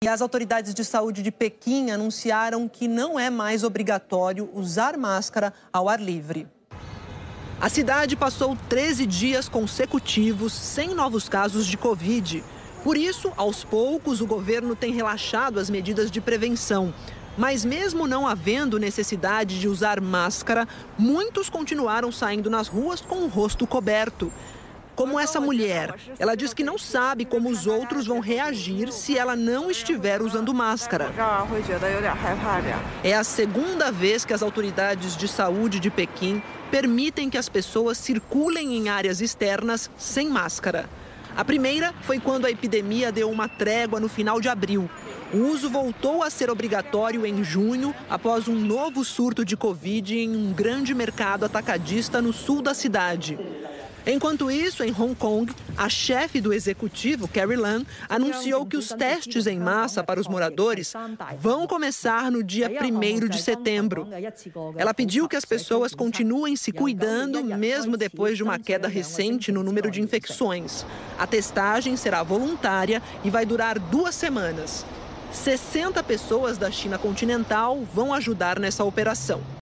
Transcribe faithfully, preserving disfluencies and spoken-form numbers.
E as autoridades de saúde de Pequim anunciaram que não é mais obrigatório usar máscara ao ar livre. A cidade passou treze dias consecutivos sem novos casos de Covid. Por isso, aos poucos, o governo tem relaxado as medidas de prevenção. Mas mesmo não havendo necessidade de usar máscara, muitos continuaram saindo nas ruas com o rosto coberto. Como essa mulher, ela diz que não sabe como os outros vão reagir se ela não estiver usando máscara. É a segunda vez que as autoridades de saúde de Pequim permitem que as pessoas circulem em áreas externas sem máscara. A primeira foi quando a epidemia deu uma trégua no final de abril. O uso voltou a ser obrigatório em junho, após um novo surto de Covid em um grande mercado atacadista no sul da cidade. Enquanto isso, em Hong Kong, a chefe do executivo, Carrie Lam, anunciou que os testes em massa para os moradores vão começar no dia primeiro de setembro. Ela pediu que as pessoas continuem se cuidando, mesmo depois de uma queda recente no número de infecções. A testagem será voluntária e vai durar duas semanas. sessenta pessoas da China continental vão ajudar nessa operação.